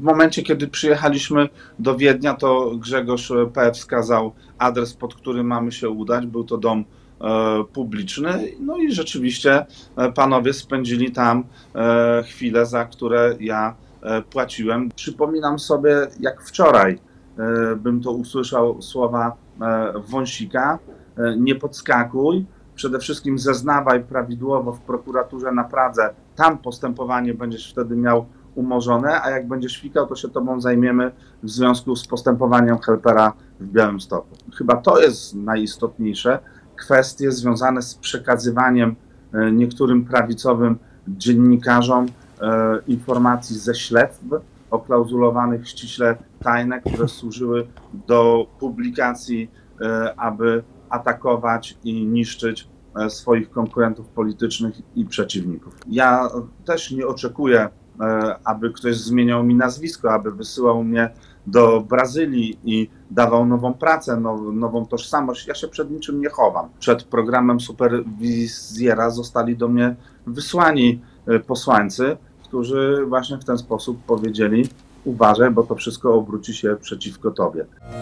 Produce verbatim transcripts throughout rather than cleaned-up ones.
momencie, kiedy przyjechaliśmy do Wiednia, to Grzegorz P. wskazał adres, pod który mamy się udać. Był to dom publiczny. No i rzeczywiście panowie spędzili tam chwile, za które ja płaciłem. Przypominam sobie, jak wczoraj bym to usłyszał słowa Wąsika: nie podskakuj, przede wszystkim zeznawaj prawidłowo w prokuraturze na Pradze, tam postępowanie będziesz wtedy miał umorzone, a jak będziesz fikał, to się tobą zajmiemy w związku z postępowaniem helpera w Białymstoku. Chyba to jest najistotniejsze. Kwestie związane z przekazywaniem niektórym prawicowym dziennikarzom informacji ze śledztw oklauzulowanych ściśle tajne, które służyły do publikacji, aby atakować i niszczyć swoich konkurentów politycznych i przeciwników. Ja też nie oczekuję, aby ktoś zmieniał mi nazwisko, aby wysyłał mnie do Brazylii i dawał nową pracę, now, nową tożsamość. Ja się przed niczym nie chowam. Przed programem superwizjera zostali do mnie wysłani posłańcy, którzy właśnie w ten sposób powiedzieli: uważaj, bo to wszystko obróci się przeciwko tobie.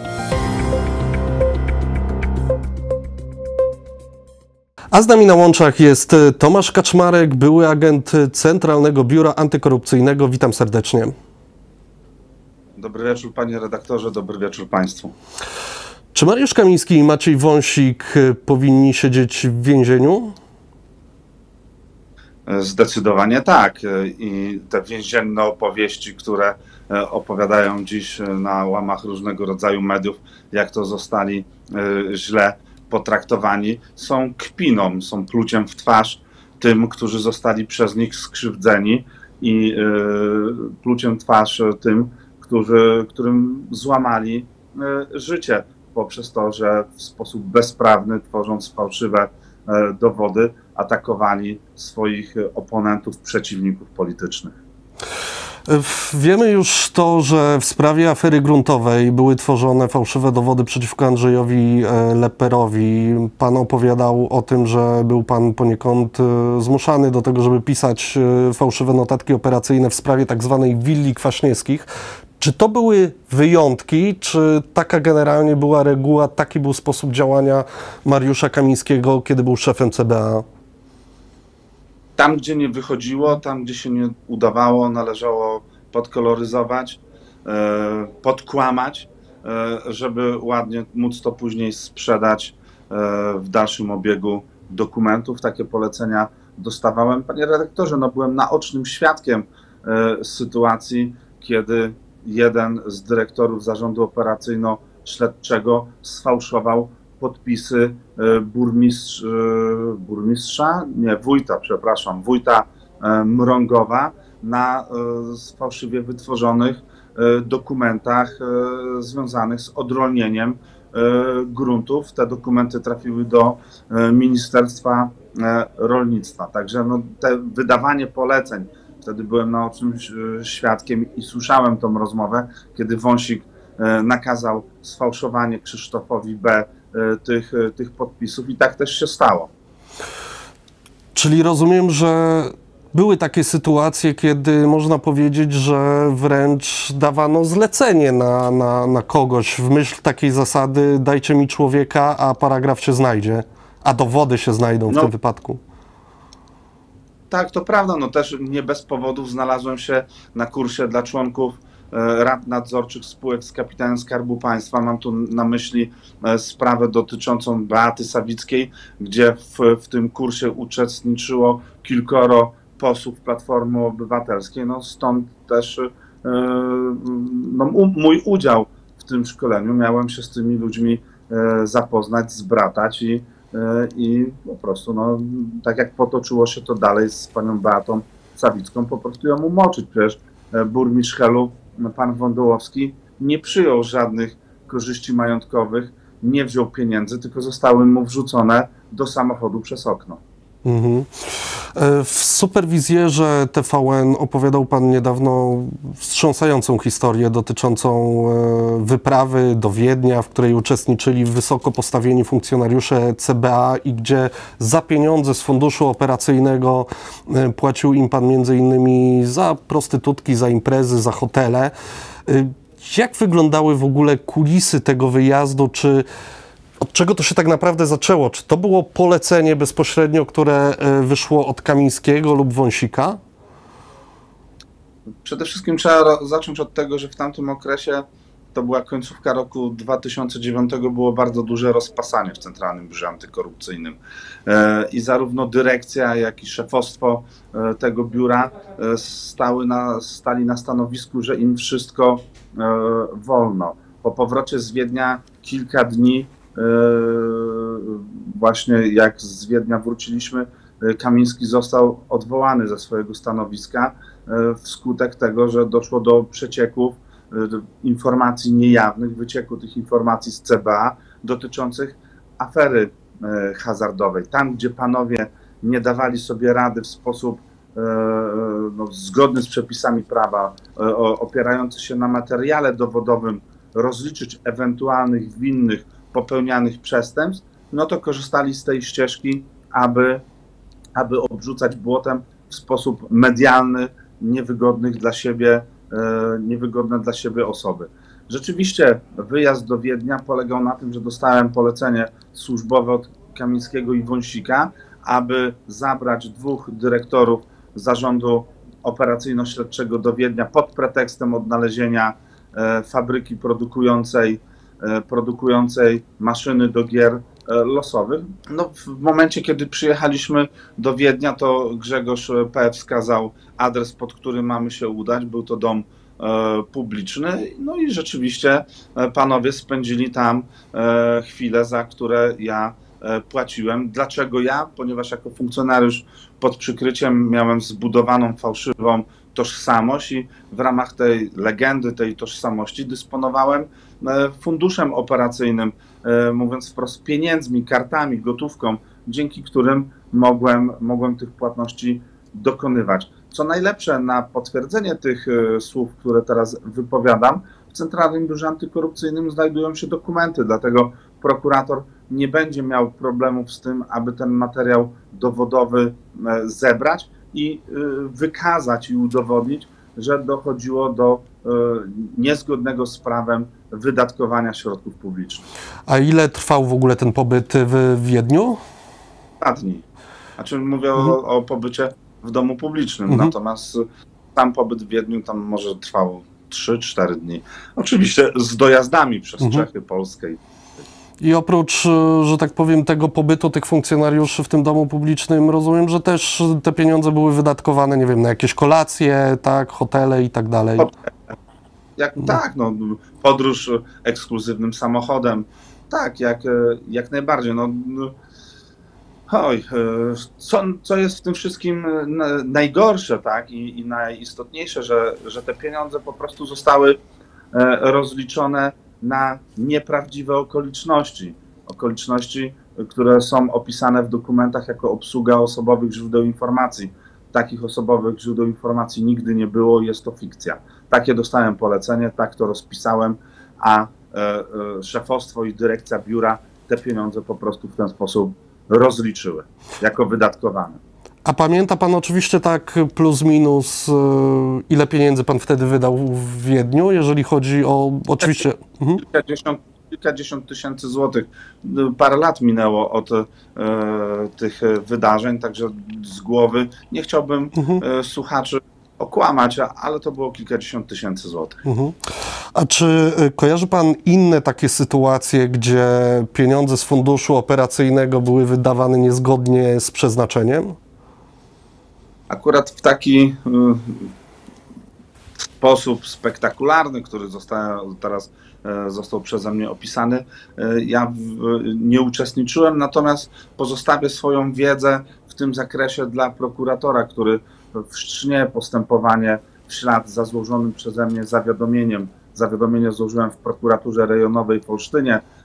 A z nami na łączach jest Tomasz Kaczmarek, były agent Centralnego Biura Antykorupcyjnego. Witam serdecznie. Dobry wieczór, panie redaktorze, dobry wieczór państwu. Czy Mariusz Kamiński i Maciej Wąsik powinni siedzieć w więzieniu? Zdecydowanie tak. I te więzienne opowieści, które opowiadają dziś na łamach różnego rodzaju mediów, jak to zostali źle potraktowani, są kpiną, są pluciem w twarz tym, którzy zostali przez nich skrzywdzeni, i pluciem w twarz tym, którzy, którym złamali życie poprzez to, że w sposób bezprawny, tworząc fałszywe dowody, atakowali swoich oponentów, przeciwników politycznych. Wiemy już to, że w sprawie afery gruntowej były tworzone fałszywe dowody przeciwko Andrzejowi Lepperowi. Pan opowiadał o tym, że był pan poniekąd zmuszany do tego, żeby pisać fałszywe notatki operacyjne w sprawie tak zwanej willi Kwaśniewskich. Czy to były wyjątki, czy taka generalnie była reguła, taki był sposób działania Mariusza Kamińskiego, kiedy był szefem C B A? Tam, gdzie nie wychodziło, tam, gdzie się nie udawało, należało podkoloryzować, podkłamać, żeby ładnie móc to później sprzedać w dalszym obiegu dokumentów. Takie polecenia dostawałem. Panie redaktorze, no byłem naocznym świadkiem sytuacji, kiedy jeden z dyrektorów zarządu operacyjno-śledczego sfałszował podpisy burmistrz, burmistrza, nie, wójta, przepraszam, wójta Mrągowa na fałszywie wytworzonych dokumentach związanych z odrolnieniem gruntów. Te dokumenty trafiły do Ministerstwa Rolnictwa. Także no, te wydawanie poleceń, wtedy byłem naocznym świadkiem i słyszałem tą rozmowę, kiedy Wąsik nakazał sfałszowanie Krzysztofowi B. Tych, tych podpisów, i tak też się stało. Czyli rozumiem, że były takie sytuacje, kiedy można powiedzieć, że wręcz dawano zlecenie na, na, na kogoś w myśl takiej zasady: dajcie mi człowieka, a paragraf się znajdzie, a dowody się znajdą w no, tym wypadku. Tak, to prawda. No też nie bez powodów znalazłem się na kursie dla członków rad nadzorczych spółek z kapitałem Skarbu Państwa. Mam tu na myśli sprawę dotyczącą Beaty Sawickiej, gdzie w, w tym kursie uczestniczyło kilkoro posłów Platformy Obywatelskiej. No stąd też no, mój udział w tym szkoleniu. Miałem się z tymi ludźmi zapoznać, zbratać i, i po prostu, no, tak jak potoczyło się to dalej z panią Beatą Sawicką, po prostu ją umoczyć. Przecież burmistrz Helu, pan Wądołowski, nie przyjął żadnych korzyści majątkowych, nie wziął pieniędzy, tylko zostały mu wrzucone do samochodu przez okno. Mhm. W Superwizjerze T V N opowiadał pan niedawno wstrząsającą historię dotyczącą wyprawy do Wiednia, w której uczestniczyli wysoko postawieni funkcjonariusze C B A i gdzie za pieniądze z funduszu operacyjnego płacił im pan między innymi za prostytutki, za imprezy, za hotele. Jak wyglądały w ogóle kulisy tego wyjazdu? Czy od czego to się tak naprawdę zaczęło? Czy to było polecenie bezpośrednio, które wyszło od Kamińskiego lub Wąsika? Przede wszystkim trzeba zacząć od tego, że w tamtym okresie, to była końcówka roku dwa tysiące dziewiątego, było bardzo duże rozpasanie w Centralnym Biurze Antykorupcyjnym. I zarówno dyrekcja, jak i szefostwo tego biura stały na, stali na stanowisku, że im wszystko wolno. Po powrocie z Wiednia kilka dni, właśnie jak z Wiednia wróciliśmy, Kamiński został odwołany ze swojego stanowiska wskutek tego, że doszło do przecieków informacji niejawnych, wycieku tych informacji z C B A dotyczących afery hazardowej. Tam, gdzie panowie nie dawali sobie rady w sposób no, zgodny z przepisami prawa, opierający się na materiale dowodowym, rozliczyć ewentualnych winnych popełnianych przestępstw, no to korzystali z tej ścieżki, aby, aby obrzucać błotem w sposób medialny niewygodnych dla siebie, niewygodne dla siebie osoby. Rzeczywiście wyjazd do Wiednia polegał na tym, że dostałem polecenie służbowe od Kamińskiego i Wąsika, aby zabrać dwóch dyrektorów Zarządu Operacyjno-Śledczego do Wiednia pod pretekstem odnalezienia fabryki produkującej, produkującej maszyny do gier losowych. No, w momencie, kiedy przyjechaliśmy do Wiednia, to Grzegorz P. wskazał adres, pod który mamy się udać. Był to dom e, publiczny. No i rzeczywiście panowie spędzili tam e, chwile, za które ja e, płaciłem. Dlaczego ja? Ponieważ jako funkcjonariusz pod przykryciem miałem zbudowaną fałszywą tożsamość i w ramach tej legendy, tej tożsamości dysponowałem funduszem operacyjnym, mówiąc wprost, pieniędzmi, kartami, gotówką, dzięki którym mogłem, mogłem tych płatności dokonywać. Co najlepsze, na potwierdzenie tych słów, które teraz wypowiadam, w Centralnym Biurze Antykorupcyjnym znajdują się dokumenty, dlatego prokurator nie będzie miał problemów z tym, aby ten materiał dowodowy zebrać i wykazać i udowodnić, że dochodziło do niezgodnego z prawem wydatkowania środków publicznych. A ile trwał w ogóle ten pobyt w Wiedniu? Dwa dni. Znaczy mówię mhm. o, o pobycie w domu publicznym, mhm. natomiast tam pobyt w Wiedniu tam może trwał trzy cztery dni. Oczywiście z dojazdami przez mhm. Czechy, Polskę. I oprócz, że tak powiem, tego pobytu tych funkcjonariuszy w tym domu publicznym, rozumiem, że też te pieniądze były wydatkowane, nie wiem, na jakieś kolacje, tak, hotele i tak dalej. Jak, tak, no, podróż ekskluzywnym samochodem, tak, jak, jak najbardziej. No, oj, co, co jest w tym wszystkim najgorsze, tak, i, i najistotniejsze, że, że te pieniądze po prostu zostały rozliczone na nieprawdziwe okoliczności. Okoliczności, które są opisane w dokumentach jako obsługa osobowych źródeł informacji. Takich osobowych źródeł informacji nigdy nie było, jest to fikcja. Takie dostałem polecenie, tak to rozpisałem, a e, e, szefostwo i dyrekcja biura te pieniądze po prostu w ten sposób rozliczyły, jako wydatkowane. A pamięta pan oczywiście tak plus minus, ile pieniędzy pan wtedy wydał w Wiedniu, jeżeli chodzi o oczywiście... Kilkadziesiąt, kilkadziesiąt tysięcy złotych. Parę lat minęło od e, tych wydarzeń, także z głowy nie chciałbym mhm. e, słuchaczy okłamać, ale to było kilkadziesiąt tysięcy złotych. Mhm. A czy kojarzy pan inne takie sytuacje, gdzie pieniądze z funduszu operacyjnego były wydawane niezgodnie z przeznaczeniem? Akurat w taki y, sposób spektakularny, który został, teraz y, został przeze mnie opisany, y, ja w, nie uczestniczyłem, natomiast pozostawię swoją wiedzę w tym zakresie dla prokuratora, który wszcznie postępowanie w ślad za złożonym przeze mnie zawiadomieniem. Zawiadomienie złożyłem w prokuraturze rejonowej w Olsztynie,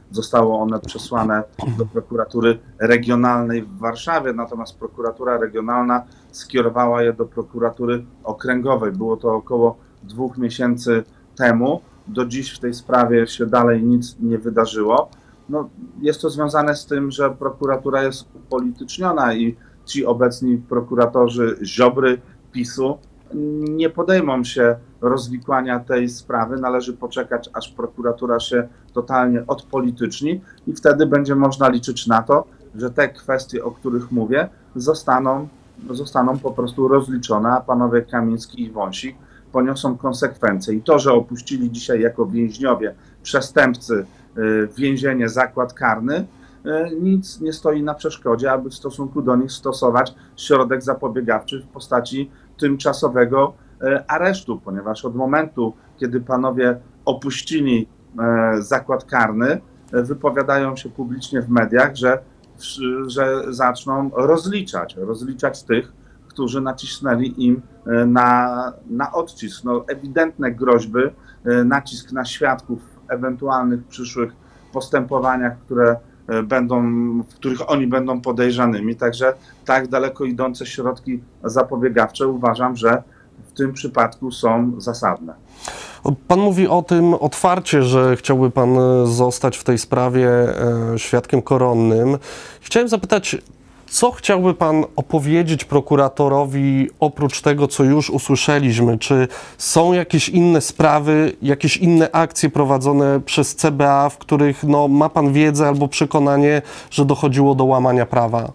zostało one przesłane do prokuratury regionalnej w Warszawie, natomiast prokuratura regionalna skierowała je do prokuratury okręgowej. Było to około dwóch miesięcy temu. Do dziś w tej sprawie się dalej nic nie wydarzyło. No, jest to związane z tym, że prokuratura jest upolityczniona i ci obecni prokuratorzy Ziobry, PiSu nie podejmą się rozwikłania tej sprawy. Należy poczekać, aż prokuratura się totalnie odpolityczni i wtedy będzie można liczyć na to, że te kwestie, o których mówię, zostaną, zostaną po prostu rozliczone, a panowie Kamiński i Wąsik poniosą konsekwencje. I to, że opuścili dzisiaj jako więźniowie, przestępcy więzienie, zakład karny, nic nie stoi na przeszkodzie, aby w stosunku do nich stosować środek zapobiegawczy w postaci tymczasowego aresztu, ponieważ od momentu, kiedy panowie opuścili zakład karny, wypowiadają się publicznie w mediach, że, że zaczną rozliczać, rozliczać tych, którzy nacisnęli im na, na odcisk. No, ewidentne groźby, nacisk na świadków w ewentualnych przyszłych postępowaniach, które będą, w których oni będą podejrzanymi. Także tak daleko idące środki zapobiegawcze uważam, że w tym przypadku są zasadne. Pan mówi o tym otwarcie, że chciałby pan zostać w tej sprawie świadkiem koronnym. Chciałem zapytać, co chciałby pan opowiedzieć prokuratorowi oprócz tego, co już usłyszeliśmy? Czy są jakieś inne sprawy, jakieś inne akcje prowadzone przez C B A, w których no, ma pan wiedzę albo przekonanie, że dochodziło do łamania prawa?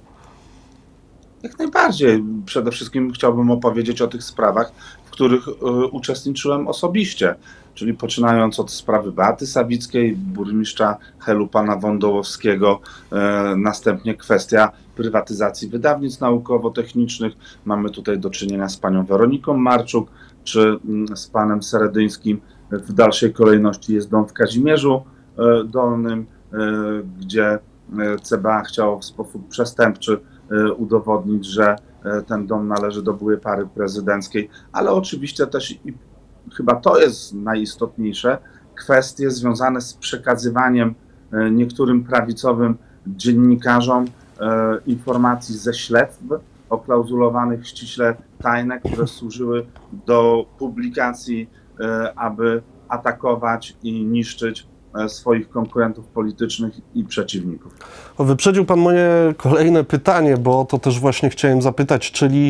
Jak najbardziej. Przede wszystkim chciałbym opowiedzieć o tych sprawach, w których y, uczestniczyłem osobiście, czyli poczynając od sprawy Beaty Sawickiej, burmistrza Helu pana Wądołowskiego, y, następnie kwestia prywatyzacji wydawnictw naukowo-technicznych. Mamy tutaj do czynienia z panią Weroniką Marczuk, czy y, z panem Seredyńskim. W dalszej kolejności jest dom w Kazimierzu y, Dolnym, y, gdzie C B A chciało w sposób przestępczy udowodnić, że ten dom należy do byłej pary prezydenckiej, ale oczywiście też i chyba to jest najistotniejsze, kwestie związane z przekazywaniem niektórym prawicowym dziennikarzom informacji ze śledztw oklauzulowanych ściśle tajne, które służyły do publikacji, aby atakować i niszczyć swoich konkurentów politycznych i przeciwników. Wyprzedził pan moje kolejne pytanie, bo o to też właśnie chciałem zapytać, czyli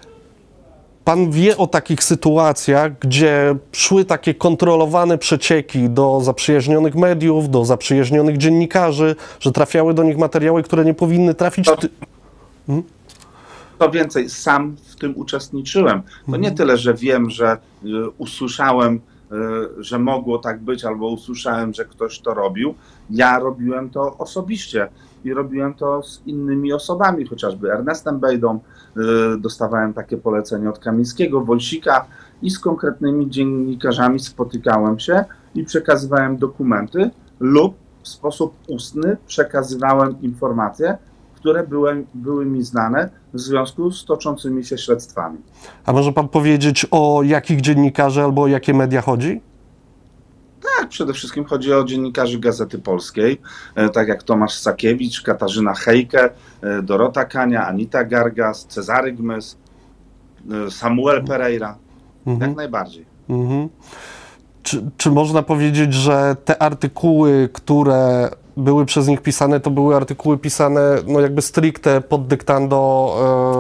pan wie o takich sytuacjach, gdzie szły takie kontrolowane przecieki do zaprzyjaźnionych mediów, do zaprzyjaźnionych dziennikarzy, że trafiały do nich materiały, które nie powinny trafić? To, hmm? to więcej, sam w tym uczestniczyłem. To hmm. nie tyle, że wiem, że y, usłyszałem, że mogło tak być, albo usłyszałem, że ktoś to robił. Ja robiłem to osobiście i robiłem to z innymi osobami, chociażby Ernestem Bejdą, dostawałem takie polecenie od Kamińskiego, Wąsika i z konkretnymi dziennikarzami spotykałem się i przekazywałem dokumenty lub w sposób ustny przekazywałem informacje, które były, były mi znane w związku z toczącymi się śledztwami. A może pan powiedzieć, o jakich dziennikarzy albo o jakie media chodzi? Tak, przede wszystkim chodzi o dziennikarzy Gazety Polskiej, tak jak Tomasz Sakiewicz, Katarzyna Hejke, Dorota Kania, Anita Gargas, Cezary Gmys, Samuel Pereira, mhm. jak najbardziej. Mhm. Czy, czy można powiedzieć, że te artykuły, które były przez nich pisane, to były artykuły pisane no jakby stricte pod dyktando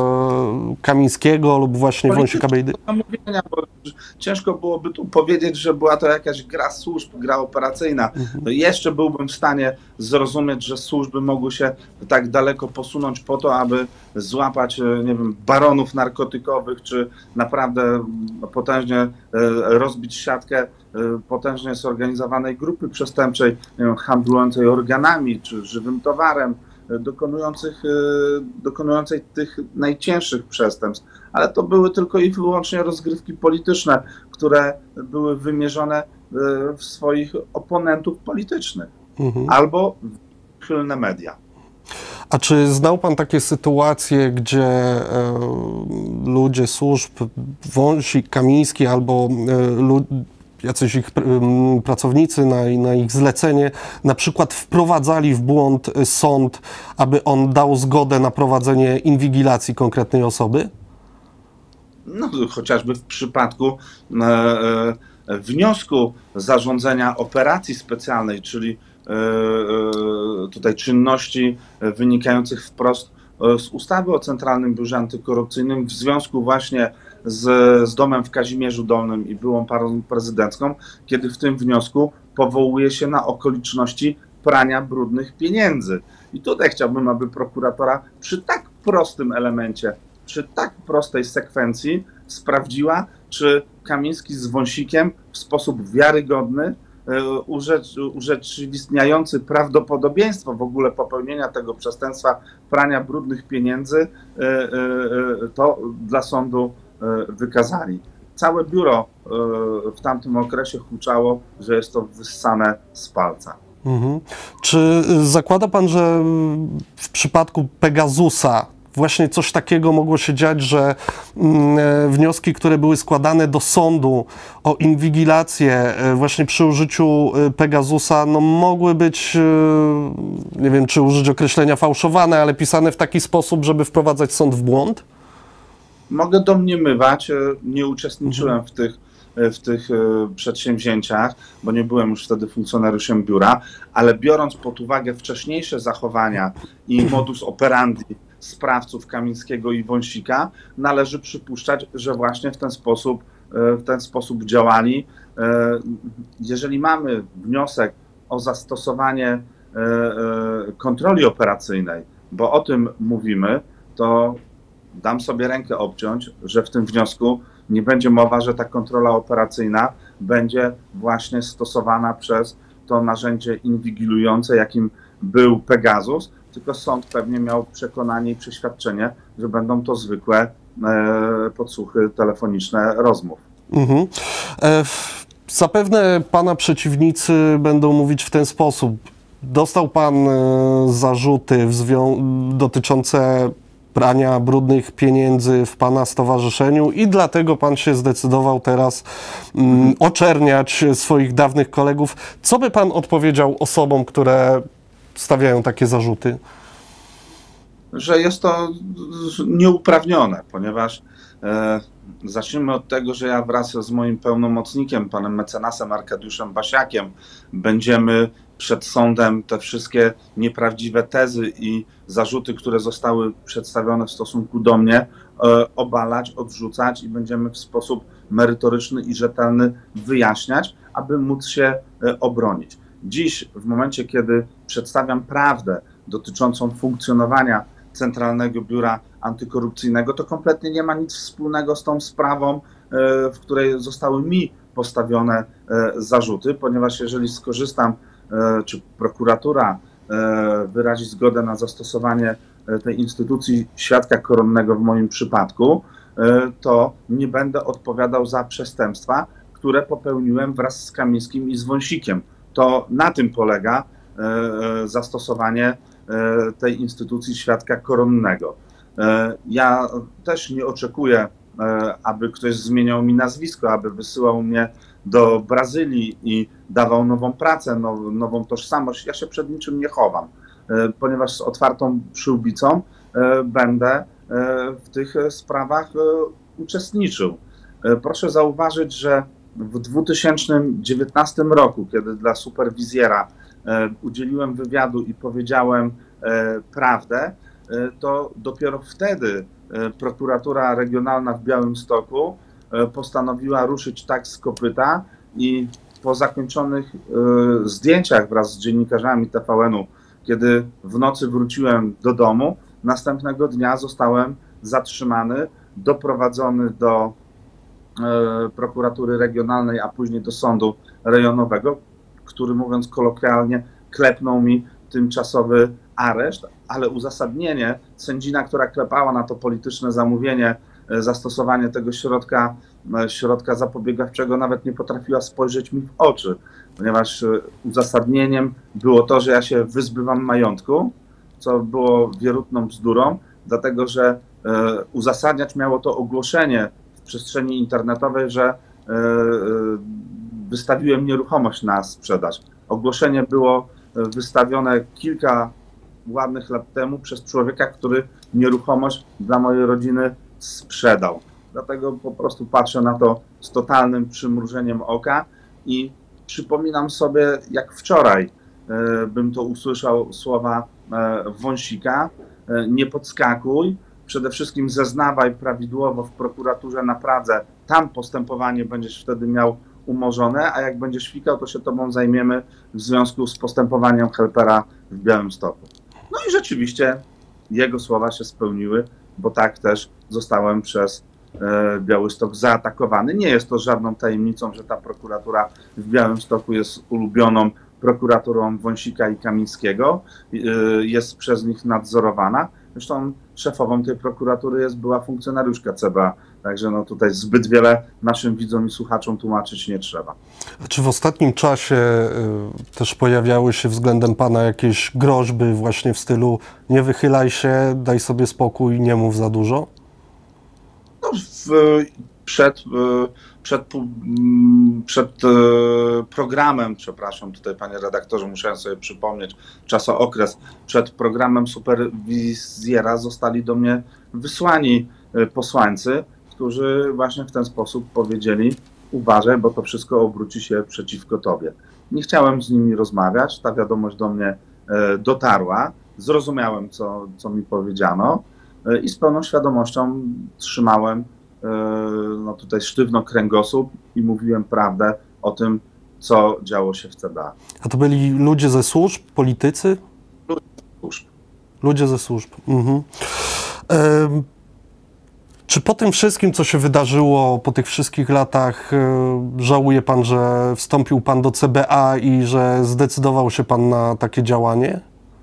e, Kamińskiego lub właśnie Wąsika Bejdy? Bo ciężko byłoby tu powiedzieć, że była to jakaś gra służb, gra operacyjna. No jeszcze byłbym w stanie zrozumieć, że służby mogły się tak daleko posunąć po to, aby złapać, nie wiem, baronów narkotykowych, czy naprawdę potężnie rozbić siatkę potężnie zorganizowanej grupy przestępczej, nie wiem, handlującej organami czy żywym towarem, dokonujących, dokonującej tych najcięższych przestępstw. Ale to były tylko i wyłącznie rozgrywki polityczne, które były wymierzone w swoich oponentów politycznych mhm. albo w przychylne media. A czy znał pan takie sytuacje, gdzie e, ludzie służb, Wąsik, Kamiński albo e, lu jacyś ich pracownicy na, na ich zlecenie na przykład wprowadzali w błąd sąd, aby on dał zgodę na prowadzenie inwigilacji konkretnej osoby? No, chociażby w przypadku e, e, wniosku zarządzenia operacji specjalnej, czyli e, e, tutaj czynności wynikających wprost z ustawy o Centralnym Biurze Antykorupcyjnym w związku właśnie z, z domem w Kazimierzu Dolnym i byłą parą prezydencką, kiedy w tym wniosku powołuje się na okoliczności prania brudnych pieniędzy. I tutaj chciałbym, aby prokuratora przy tak prostym elemencie, przy tak prostej sekwencji sprawdziła, czy Kamiński z Wąsikiem w sposób wiarygodny, urzecz, urzeczywistniający prawdopodobieństwo w ogóle popełnienia tego przestępstwa prania brudnych pieniędzy, to dla sądu wykazali. Całe biuro w tamtym okresie huczało, że jest to wyssane z palca. Mhm. Czy zakłada pan, że w przypadku Pegasusa właśnie coś takiego mogło się dziać, że wnioski, które były składane do sądu o inwigilację właśnie przy użyciu Pegasusa, no mogły być, nie wiem, czy użyć określenia fałszowane, ale pisane w taki sposób, żeby wprowadzać sąd w błąd? Mogę domniemywać, nie uczestniczyłem w tych, w tych przedsięwzięciach, bo nie byłem już wtedy funkcjonariuszem biura, ale biorąc pod uwagę wcześniejsze zachowania i modus operandi sprawców Kamińskiego i Wąsika, należy przypuszczać, że właśnie w ten sposób, w ten sposób działali. Jeżeli mamy wniosek o zastosowanie kontroli operacyjnej, bo o tym mówimy, to dam sobie rękę obciąć, że w tym wniosku nie będzie mowa, że ta kontrola operacyjna będzie właśnie stosowana przez to narzędzie inwigilujące, jakim był Pegasus, tylko sąd pewnie miał przekonanie i przeświadczenie, że będą to zwykłe e, podsłuchy telefoniczne rozmów. Mhm. E, zapewne pana przeciwnicy będą mówić w ten sposób. Dostał pan e, zarzuty dotyczące prania brudnych pieniędzy w pana stowarzyszeniu i dlatego pan się zdecydował teraz mm, oczerniać swoich dawnych kolegów. Co by pan odpowiedział osobom, które stawiają takie zarzuty? Że jest to nieuprawnione, ponieważ e, zacznijmy od tego, że ja wraz z moim pełnomocnikiem, panem mecenasem Arkadiuszem Basiakiem, będziemy przed sądem te wszystkie nieprawdziwe tezy i zarzuty, które zostały przedstawione w stosunku do mnie, e, obalać, odrzucać i będziemy w sposób merytoryczny i rzetelny wyjaśniać, aby móc się e, obronić. Dziś, w momencie, kiedy przedstawiam prawdę dotyczącą funkcjonowania Centralnego Biura Antykorupcyjnego, to kompletnie nie ma nic wspólnego z tą sprawą, w której zostały mi postawione zarzuty, ponieważ jeżeli skorzystam, czy prokuratura wyrazi zgodę na zastosowanie tej instytucji świadka koronnego w moim przypadku, to nie będę odpowiadał za przestępstwa, które popełniłem wraz z Kamińskim i z Wąsikiem. To na tym polega zastosowanie tej instytucji świadka koronnego. Ja też nie oczekuję, aby ktoś zmieniał mi nazwisko, aby wysyłał mnie do Brazylii i dawał nową pracę, now, nową tożsamość. Ja się przed niczym nie chowam, ponieważ z otwartą przyłbicą będę w tych sprawach uczestniczył. Proszę zauważyć, że w dwa tysiące dziewiętnastym roku, kiedy dla Superwizjera udzieliłem wywiadu i powiedziałem prawdę, to dopiero wtedy prokuratura regionalna w Białymstoku postanowiła ruszyć tak z kopyta i po zakończonych zdjęciach wraz z dziennikarzami T V N u, kiedy w nocy wróciłem do domu, następnego dnia zostałem zatrzymany, doprowadzony do prokuratury regionalnej, a później do sądu rejonowego, który, mówiąc kolokwialnie, klepnął mi tymczasowy areszt, ale uzasadnienie, sędzina, która klepała na to polityczne zamówienie, zastosowanie tego środka, środka zapobiegawczego, nawet nie potrafiła spojrzeć mi w oczy, ponieważ uzasadnieniem było to, że ja się wyzbywam majątku, co było wierutną bzdurą, dlatego że uzasadniać miało to ogłoszenie w przestrzeni internetowej, że wystawiłem nieruchomość na sprzedaż. Ogłoszenie było wystawione kilka ładnych lat temu przez człowieka, który nieruchomość dla mojej rodziny sprzedał. Dlatego po prostu patrzę na to z totalnym przymrużeniem oka i przypominam sobie, jak wczoraj e, bym to usłyszał słowa e, Wąsika, e, nie podskakuj, przede wszystkim zeznawaj prawidłowo w prokuraturze na Pradze, tam postępowanie będziesz wtedy miał umorzone, a jak będziesz fikał, to się tobą zajmiemy w związku z postępowaniem helpera w Białymstoku. No i rzeczywiście jego słowa się spełniły, bo tak też zostałem przez e, Białystok zaatakowany. Nie jest to żadną tajemnicą, że ta prokuratura w Białymstoku jest ulubioną prokuraturą Wąsika i Kamińskiego, e, jest przez nich nadzorowana. Zresztą szefową tej prokuratury jest była funkcjonariuszka C B A, także no tutaj zbyt wiele naszym widzom i słuchaczom tłumaczyć nie trzeba. Czy w ostatnim czasie y, też pojawiały się względem pana jakieś groźby właśnie w stylu nie wychylaj się, daj sobie spokój, nie mów za dużo? No, w, przed, przed, przed programem, przepraszam tutaj panie redaktorze, musiałem sobie przypomnieć czasookres, przed programem superwizjera zostali do mnie wysłani posłańcy, którzy właśnie w ten sposób powiedzieli: uważaj, bo to wszystko obróci się przeciwko tobie. Nie chciałem z nimi rozmawiać, ta wiadomość do mnie dotarła, zrozumiałem, co, co mi powiedziano i z pełną świadomością trzymałem no tutaj sztywno kręgosłup i mówiłem prawdę o tym, co działo się w C B A. A to byli ludzie ze służb, politycy? Ludzie ze służb. Ludzie ze służb. Mhm. E Czy po tym wszystkim, co się wydarzyło, po tych wszystkich latach, żałuje pan, że wstąpił pan do C B A i że zdecydował się pan na takie działanie?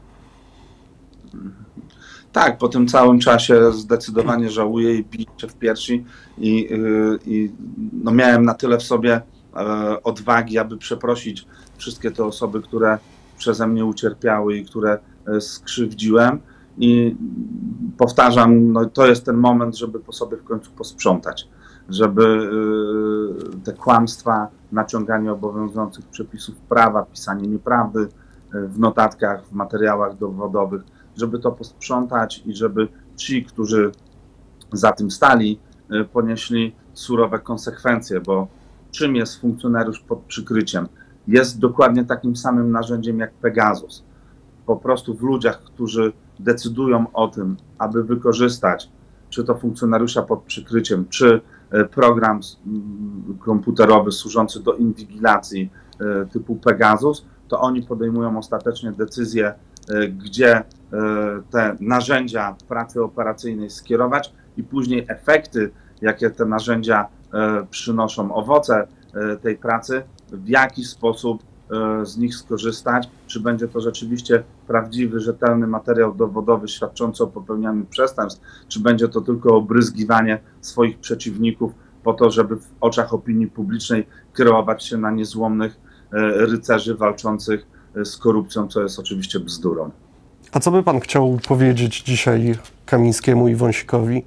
Tak, po tym całym czasie zdecydowanie żałuję i biję się w piersi i, i no miałem na tyle w sobie odwagi, aby przeprosić wszystkie te osoby, które przeze mnie ucierpiały i które skrzywdziłem. I powtarzam, no to jest ten moment, żeby po sobie w końcu posprzątać, żeby te kłamstwa, naciąganie obowiązujących przepisów prawa, pisanie nieprawdy w notatkach, w materiałach dowodowych, żeby to posprzątać i żeby ci, którzy za tym stali, ponieśli surowe konsekwencje, bo czym jest funkcjonariusz pod przykryciem? Jest dokładnie takim samym narzędziem jak Pegasus. Po prostu w ludziach, którzy decydują o tym, aby wykorzystać czy to funkcjonariusza pod przykryciem, czy program komputerowy służący do inwigilacji typu Pegasus, to oni podejmują ostatecznie decyzję, gdzie te narzędzia pracy operacyjnej skierować i później efekty, jakie te narzędzia przynoszą, owoce tej pracy, w jaki sposób z nich skorzystać, czy będzie to rzeczywiście prawdziwy, rzetelny materiał dowodowy świadczący o popełnianiu przestępstw, czy będzie to tylko obryzgiwanie swoich przeciwników po to, żeby w oczach opinii publicznej kierować się na niezłomnych rycerzy walczących z korupcją, co jest oczywiście bzdurą. A co by pan chciał powiedzieć dzisiaj Kamińskiemu i Wąsikowi?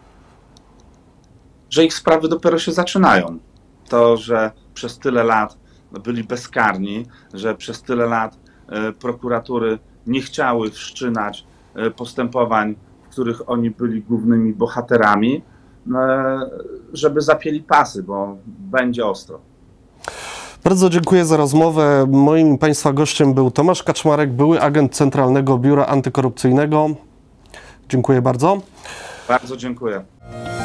Że ich sprawy dopiero się zaczynają. To, że przez tyle lat byli bezkarni, że przez tyle lat prokuratury nie chciały wszczynać postępowań, w których oni byli głównymi bohaterami, żeby zapięli pasy, bo będzie ostro. Bardzo dziękuję za rozmowę. Moim państwa gościem był Tomasz Kaczmarek, były agent Centralnego Biura Antykorupcyjnego. Dziękuję bardzo. Bardzo dziękuję.